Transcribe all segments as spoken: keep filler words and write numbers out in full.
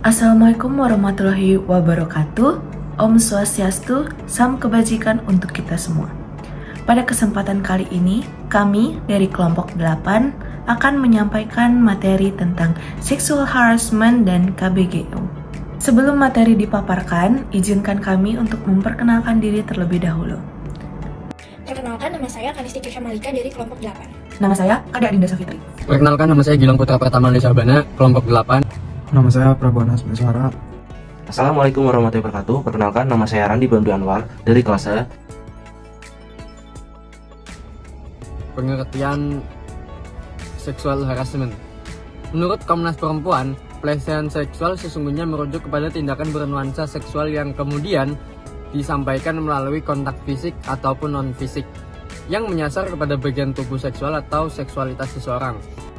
Assalamualaikum warahmatullahi wabarakatuh. Om Swastiastu, Salam Kebajikan untuk kita semua. Pada kesempatan kali ini, kami dari kelompok delapan akan menyampaikan materi tentang sexual harassment dan K B G O. Sebelum materi dipaparkan, izinkan kami untuk memperkenalkan diri terlebih dahulu. Perkenalkan, nama saya Kanisti Kesha Malika dari kelompok delapan. Nama saya Kade Adinda Safitri. Perkenalkan, nama saya Gilang Putra Pratama Lisabana, kelompok delapan. Nama saya Prabowo Nasmi Suara. Assalamualaikum warahmatullahi wabarakatuh. Perkenalkan, nama saya Randi Bandu Anwar dari kelas saya. Pengertian sexual harassment. Menurut Komnas Perempuan, pelecehan seksual sesungguhnya merujuk kepada tindakan bernuansa seksual yang kemudian disampaikan melalui kontak fisik ataupun non-fisik yang menyasar kepada bagian tubuh seksual atau seksualitas seseorang.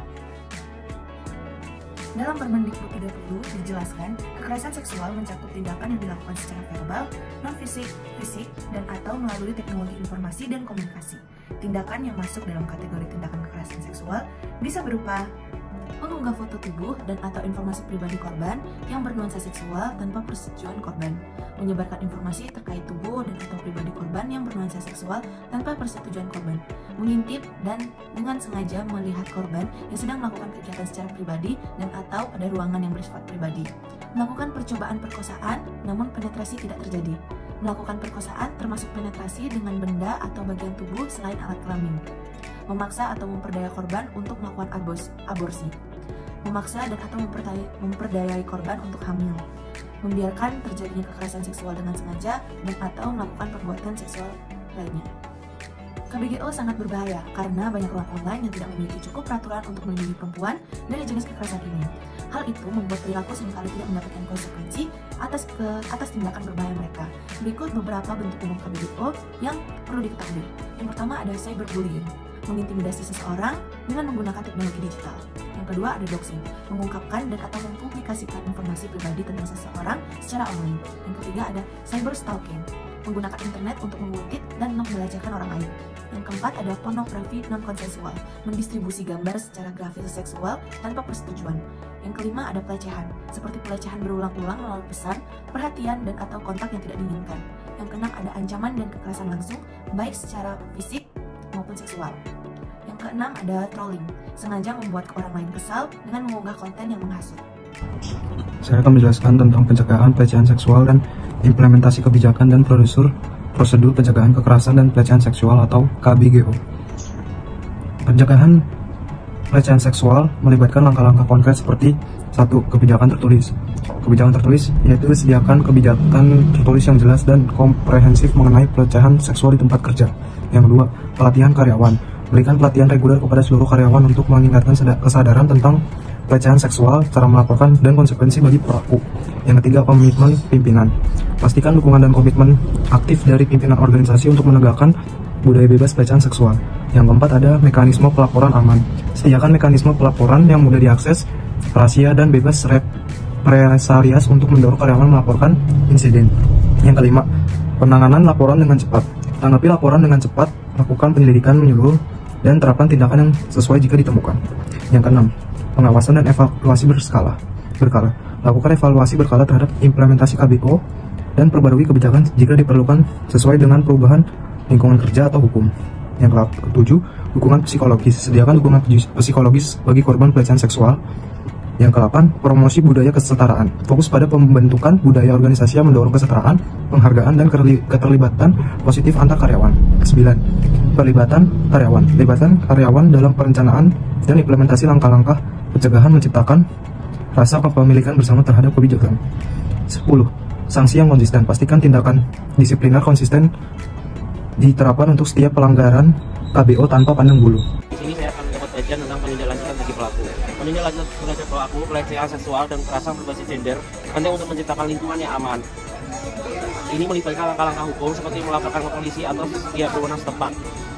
Dalam Permendikbud tiga puluh dijelaskan, kekerasan seksual mencakup tindakan yang dilakukan secara verbal, non-fisik, fisik, dan atau melalui teknologi informasi dan komunikasi. Tindakan yang masuk dalam kategori tindakan kekerasan seksual bisa berupa mengunggah foto tubuh dan atau informasi pribadi korban yang bernuansa seksual tanpa persetujuan korban, menyebarkan informasi terkait tubuh dan atau pribadi korban yang bernuansa seksual tanpa persetujuan korban, mengintip dan dengan sengaja melihat korban yang sedang melakukan kegiatan secara pribadi dan atau pada ruangan yang bersifat pribadi, melakukan percobaan perkosaan namun penetrasi tidak terjadi, melakukan perkosaan termasuk penetrasi dengan benda atau bagian tubuh selain alat kelamin, memaksa atau memperdaya korban untuk melakukan abos, aborsi, memaksa dan atau memperdayai, memperdayai korban untuk hamil, membiarkan terjadinya kekerasan seksual dengan sengaja dan atau melakukan perbuatan seksual lainnya. K B G O sangat berbahaya karena banyak ruang online yang tidak memiliki cukup peraturan untuk melindungi perempuan dari jenis kekerasan ini. Hal itu membuat perilaku seringkali tidak mendapatkan konsekuensi atas ke atas tindakan berbahaya mereka. Berikut beberapa bentuk umum K B G O yang perlu diketahui. Yang pertama ada cyberbullying, mengintimidasi seseorang dengan menggunakan teknologi digital. Yang kedua ada doxing, mengungkapkan dan atau mempublikasikan informasi pribadi tentang seseorang secara online. Yang ketiga ada cyberstalking, menggunakan internet untuk menguntit dan membelajarkan orang lain. Yang keempat ada pornografi non-konsensual, mendistribusi gambar secara grafis seksual tanpa persetujuan. Yang kelima ada pelecehan, seperti pelecehan berulang-ulang melalui pesan, perhatian, dan atau kontak yang tidak diinginkan. Yang keenam ada ancaman dan kekerasan langsung, baik secara fisik maupun seksual. Yang keenam ada trolling, sengaja membuat orang lain kesal dengan mengunggah konten yang menghasut. Saya akan menjelaskan tentang pencegahan pelecehan seksual dan implementasi kebijakan dan prosedur prosedur pencegahan kekerasan dan pelecehan seksual atau K B G O. Pencegahan pelecehan seksual melibatkan langkah-langkah konkret seperti satu. Kebijakan tertulis. Kebijakan tertulis yaitu sediakan kebijakan tertulis yang jelas dan komprehensif mengenai pelecehan seksual di tempat kerja. Yang kedua, pelatihan karyawan. Berikan pelatihan reguler kepada seluruh karyawan untuk meningkatkan kesadaran tentang pelecehan seksual, cara melaporkan, dan konsekuensi bagi pelaku. Yang ketiga, komitmen pimpinan. Pastikan dukungan dan komitmen aktif dari pimpinan organisasi untuk menegakkan budaya bebas pelecehan seksual. Yang keempat ada mekanisme pelaporan aman. Sediakan mekanisme pelaporan yang mudah diakses, rahasia, dan bebas represalias untuk mendorong karyawan melaporkan insiden. Yang kelima, penanganan laporan dengan cepat. Tanggapi laporan dengan cepat, lakukan penyelidikan menyeluruh, dan terapkan tindakan yang sesuai jika ditemukan. Yang keenam, pengawasan dan evaluasi berskala berkala. Lakukan evaluasi berkala terhadap implementasi K B O dan perbarui kebijakan jika diperlukan sesuai dengan perubahan lingkungan kerja atau hukum. Yang ketujuh, dukungan psikologis. Sediakan dukungan psikologis bagi korban pelecehan seksual. Yang kedelapan, promosi budaya kesetaraan. Fokus pada pembentukan budaya organisasi yang mendorong kesetaraan, penghargaan, dan keterlibatan positif antar karyawan. Kesembilan, perlibatan karyawan. Libatkan karyawan dalam perencanaan dan implementasi langkah-langkah pencegahan menciptakan rasa kepemilikan bersama terhadap kebijakan. Sepuluh, sanksi yang konsisten. Pastikan tindakan disipliner konsisten diterapkan untuk setiap pelanggaran K B O tanpa pandang bulu. Di sini saya akan mendapat kajian tentang penindaklanjutan bagi pelaku. Penindaklanjutan terhadap pelaku pelecehan seksual dan kekerasan berbasis gender penting untuk menciptakan lingkungan yang aman. Ini melibatkan langkah-langkah hukum seperti melaporkan ke polisi atau pihak berwenang setempat.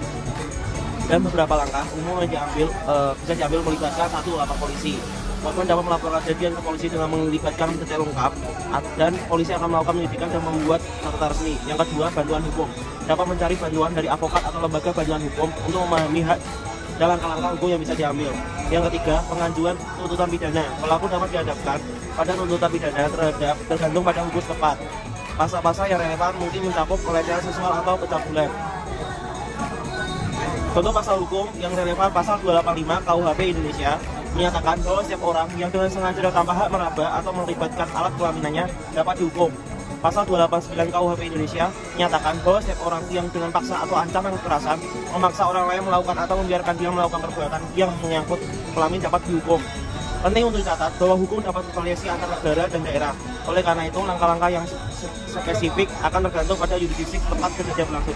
Dan beberapa langkah umum yang diambil e, bisa diambil melibatkan satu, lapor polisi. Korban dapat melaporkan kejadian ke polisi dengan melibatkan detail lengkap, dan polisi akan melakukan penyelidikan dan membuat catatan resmi. Yang kedua, bantuan hukum. Dapat mencari bantuan dari advokat atau lembaga bantuan hukum untuk memahami hak dan langkah-langkah hukum yang bisa diambil. Yang ketiga, pengajuan tuntutan pidana. Pelaku dapat dihadapkan pada tuntutan pidana terhadap tergantung pada hukum tepat. Pasal-pasal yang relevan mungkin mencakup pelecehan seksual atau pencabulan. Contoh pasal hukum yang relevan pasal dua ratus delapan puluh lima K U H P Indonesia menyatakan bahwa setiap orang yang dengan sengaja dan tanpa hak meraba atau melibatkan alat kelaminannya dapat dihukum. Pasal dua ratus delapan puluh sembilan K U H P Indonesia menyatakan bahwa setiap orang yang dengan paksa atau ancaman kekerasan memaksa orang lain melakukan atau membiarkan dia melakukan perbuatan yang menyangkut kelamin dapat dihukum. Penting untuk dicatat bahwa hukum dapat bervariasi antar negara dan daerah. Oleh karena itu, langkah-langkah yang spesifik akan tergantung pada yurisdiksi tempat kejadian berlangsung.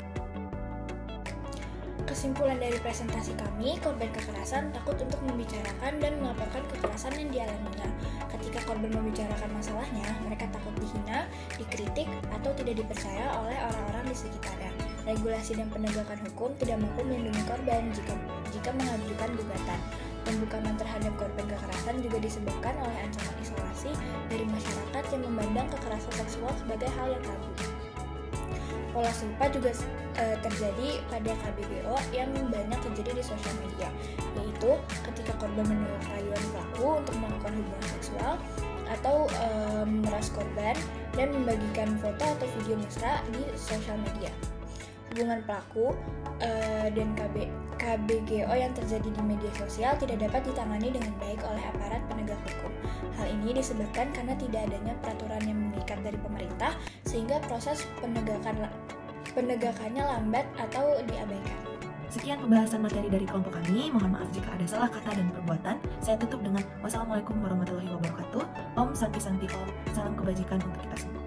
Kesimpulan dari presentasi kami, korban kekerasan takut untuk membicarakan dan melaporkan kekerasan yang dialaminya. Ketika korban membicarakan masalahnya, mereka takut dihina, dikritik, atau tidak dipercaya oleh orang-orang di sekitarnya. Regulasi dan penegakan hukum tidak mampu melindungi korban jika jika mengajukan gugatan. Pembukaan terhadap korban kekerasan juga disebabkan oleh ancaman isolasi dari masyarakat yang memandang kekerasan seksual sebagai hal yang tabu. Pola serupa juga e, terjadi pada K B G O yang banyak terjadi di sosial media, yaitu ketika korban menolak rayuan pelaku untuk melakukan hubungan seksual atau e, memeras korban dan membagikan foto atau video mesra di sosial media. Hubungan pelaku e, dan K B, K B G O yang terjadi di media sosial tidak dapat ditangani dengan baik oleh aparat penegak hukum. Hal ini disebabkan karena tidak adanya peraturan yang mengikat dari pemerintah, sehingga proses penegakan penegakannya lambat atau diabaikan. Sekian pembahasan materi dari kelompok kami. Mohon maaf jika ada salah kata dan perbuatan. Saya tutup dengan wassalamualaikum warahmatullahi wabarakatuh. Om Santi Santi Om. Salam kebajikan untuk kita semua.